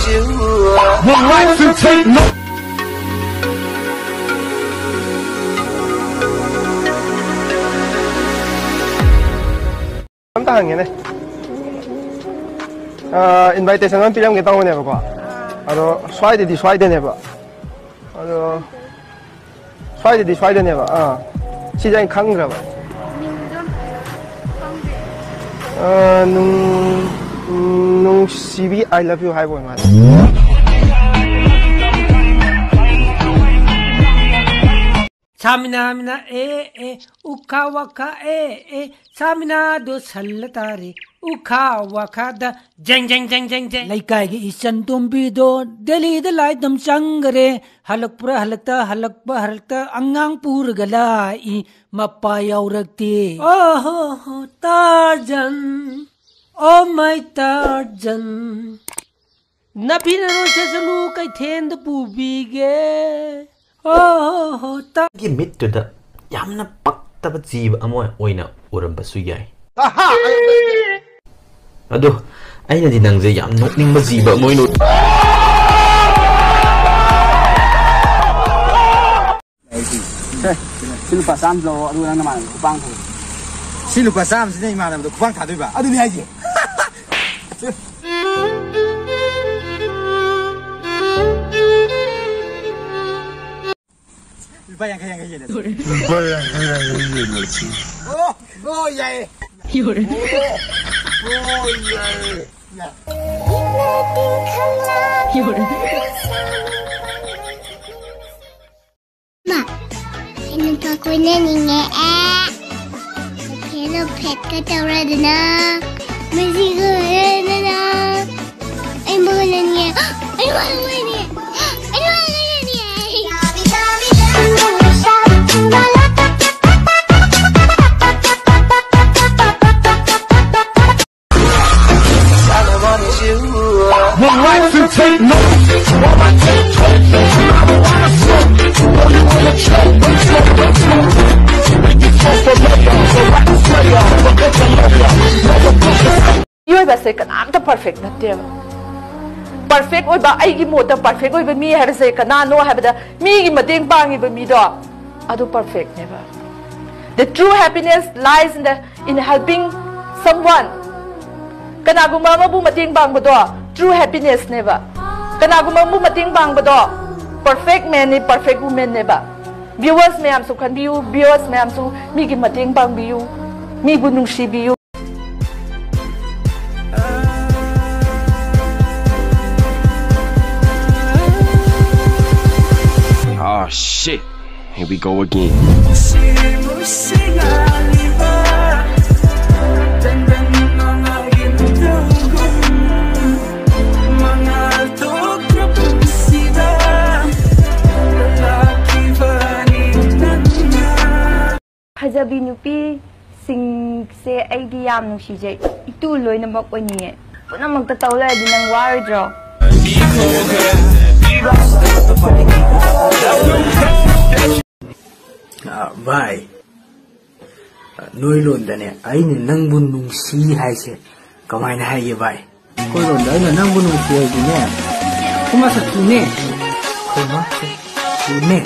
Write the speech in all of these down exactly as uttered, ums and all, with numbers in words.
would like to take no. I'm done here. Uh, invitation on Pilam get on never. I don't try to destroy the never. I don't try to destroy the never. Ah, she's in Kangra. Uh, nung nung C V I love you high boy man. Samina mina e e uka waka e e samina do sallatari uka waka da jeng jeng jeng jeng jeng laikai gi isan tumbi do deli da lai dam changare halak pura halakta halakba halakta angang pur gala I mappa yaurakti oh ho Tarzan oh my Tarzan napina no sesalu kai then da pubige oh oh ta gi mit to da yamna pakta ba jiba amoy oina uram basu yai ado aina di nangje yam nokning ba jiba moy no Silupa sam lo ru nang naman kupang tu. Silupa sam sini mana betul kupang tak tu ba? Aduh ni aja. Lupa yang kaya yang kaya. Lupa yang kaya yang kaya. Oh, oh ya. Yur. Oh ya. Ya. Yur. Ini aku ini ni eh. Kalau pet kata orang dana, mesti kau dana. Ay mau ni, ay mau ni, ay mau ni. Would like to take no. You have a second. I'm the perfect. Not them. Perfect. Oi ba, I give more the perfect. Oi ba, me have a second. Na no have the me give me ding bang give me do. I do perfect never. The true happiness lies in the in helping someone. Kana guma mabu mating bang bodo. True happiness never. Kana guma mabu mating bang bodo. Perfect man ni perfect woman never. Viewers may am so can view. Viewers may am so me give mating bang view. Me bunung si view. Oh shit, here we go again. Hajabi nupi sing se ay di yam nung sijay ituloy na makwaniye puna magtatawla din ng wardrobe. Ah, bye. Noi lon da ne ai ni nang bun nung si hai se kamai na hai ye bye. Koi lon da ai nang bun nung si ai ne kuma sa tu ne kuma sa tu ne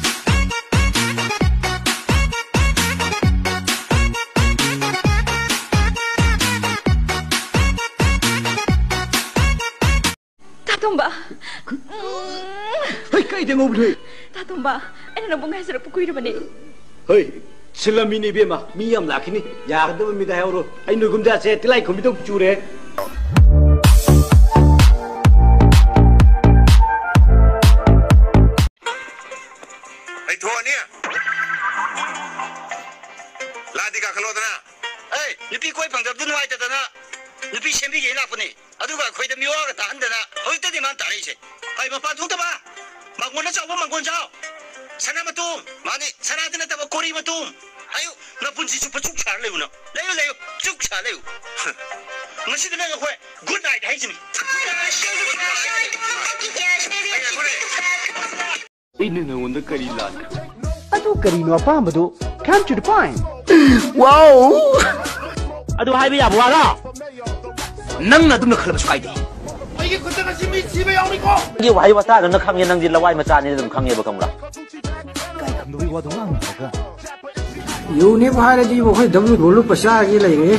Tatumba. Hei, kau tengok betul. Tatumba, ini nak bunga serap pukui depan ni. Hei, selama ini bema, miam laki ni, ya ada benda dah orang. Ayo nugum dah saya tilai kau minta cure. Hei, tuan ni. Ladi kau kalau tu na. Hei, ni pi kau pangkat tu nuai tu na. Ni pi sembi ye nak pun ni. Aduh, kau itu miwa ke tahan tu na. Hei, tadi mana tarik je. Hei, bapa tu tu ba. Mangun na jauh, mangun jauh. Sana matum, mana sana tu na tahu kori matum. Ayo, na pun si cuba cuk cari leu na. Leu leu, cuk cari leu. Masih tu na kau, good night, hai sini. Ini na unda karilan. Aduh, karino apa betul? Come to the point. Wow. Aduh, hai biar buat lah. Nang na tu nak kerja sukai di. ꯑꯩꯒꯤ ꯈꯨꯠꯇ ꯉꯁꯤ ꯃꯤ ꯁꯤꯕ ꯌꯥꯎꯔꯤꯀꯣ ꯒꯤ ꯋꯥꯍꯩ ꯋꯥꯇꯥꯗꯨꯅ ꯈꯪꯉꯦ ꯅꯪꯗꯤ ꯂꯋꯥꯏ ꯃꯆꯥꯅꯤ ꯑꯗꯨꯝ ꯈꯪꯉꯦꯕ ꯈꯪꯕ꯭ꯔꯥ ꯀꯥꯏ ꯈꯪꯗꯕꯩ ꯋꯥꯗꯣ ꯉꯥꯡꯅꯔꯒ ꯌꯨꯅꯦꯕ ꯍꯥꯏꯔꯗꯤ ꯑꯩꯈꯣꯏ ꯗꯕꯜ ꯔꯣꯜ ꯄꯩꯁꯥꯒꯤ ꯂꯩꯔꯦ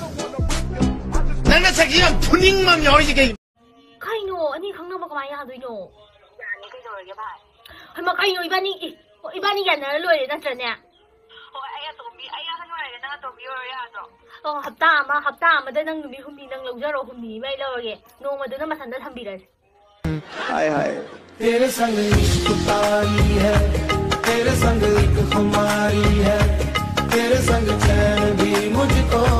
ꯅꯪꯅ ꯁꯛꯤ ꯌꯥꯝ ꯐꯨꯅꯤꯡꯕ ꯑꯃ ꯌꯥꯎꯔꯤꯁꯤ ꯀꯩ ꯀꯩꯅꯣ ꯑꯅꯤ ꯈꯪꯅꯕ ꯀꯃꯥꯏꯅ ꯌꯥꯗꯣꯏꯅꯣ ꯌꯥꯅꯤ ꯀꯩꯗꯧꯔꯒꯦ ꯚꯥꯏ ꯍꯩꯃꯥ ꯀꯩꯅꯣ ꯏꯕꯥꯅꯤ ꯏꯕꯥꯅꯤ ꯌꯥꯅꯔ ꯂꯣꯏꯔꯦ ꯅꯠꯇ꯭ꯔꯅꯦ ꯍꯣꯏ ꯑꯩ ꯑꯇꯣꯝꯕꯤ ꯑꯩ ꯑꯍꯟ ꯑꯣꯏꯔꯒ ꯅꯪ ꯑꯇꯣꯝꯕꯤ ꯑꯣꯏꯔꯣ ꯌꯥꯗ꯭ꯔꯣ ꯑꯣ ꯍꯞꯇꯥ ꯑꯃ ꯍꯞꯇꯥ ꯑꯃꯗ ꯅꯪ ꯅꯨꯃꯤꯠ ꯍꯨꯝꯅꯤ ꯅꯪ ꯂꯧꯖꯔꯣ ꯍꯨꯝꯅꯤ ꯑꯃ ꯑꯩ ꯂꯧꯔꯒꯦ ꯅꯣꯡꯃꯗꯨꯅ ꯃꯊꯟꯇ ꯊꯝꯕꯤꯔꯁꯤ हाय हाय तेरे संग इश्क तारी है तेरे संग एक खुमारी है तेरे संग चैन भी मुझको